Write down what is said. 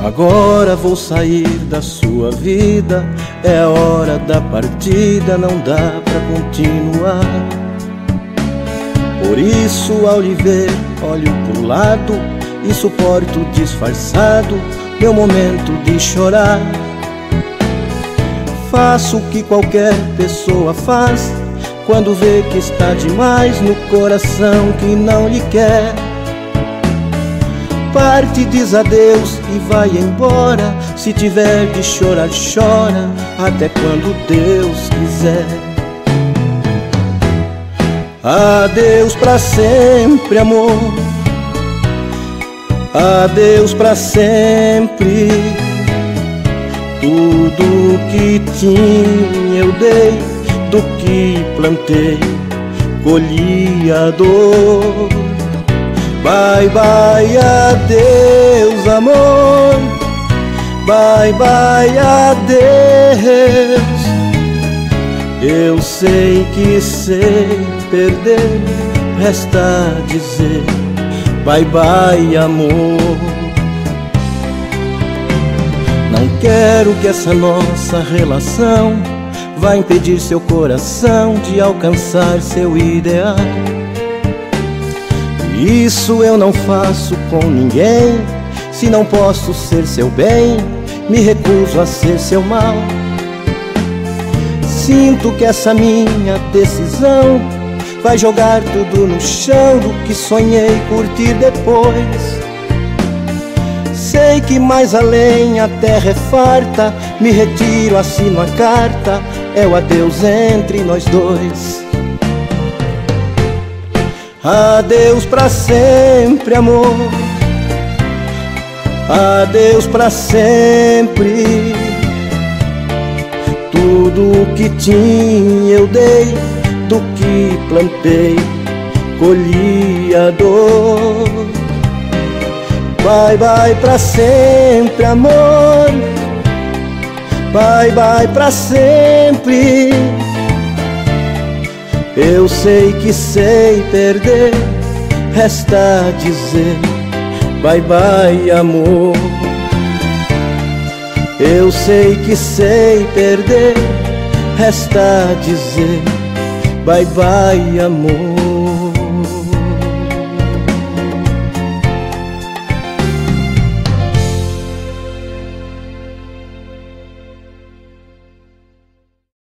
Agora vou sair da sua vida, é a hora da partida, não dá pra continuar. Por isso, ao lhe ver, olho pro lado e suporto disfarçado meu momento de chorar. Faço o que qualquer pessoa faz quando vê que está demais no coração que não lhe quer. Parte, diz adeus e vai embora. Se tiver de chorar, chora até quando Deus quiser. Adeus pra sempre, amor. Adeus pra sempre. Tudo que tinha eu dei, do que plantei colhi a dor. Bye, bye, adeus, amor. Bye, bye, adeus. Eu sei que sei perder, resta dizer bye, bye, amor. Não quero que essa nossa relação vá impedir seu coração de alcançar seu ideal. Isso eu não faço com ninguém. Se não posso ser seu bem, me recuso a ser seu mal. Sinto que essa minha decisão vai jogar tudo no chão do que sonhei curtir depois. Sei que mais além a terra é farta, me retiro, assino a carta, é o adeus entre nós dois. Adeus pra sempre, amor. Adeus pra sempre. Tudo que tinha eu dei, do que plantei colhi a dor. Bye, bye pra sempre, amor. Bye, bye pra sempre. Eu sei que sei perder, resta dizer bye, bye, amor. Eu sei que sei perder, resta dizer bye, bye, amor.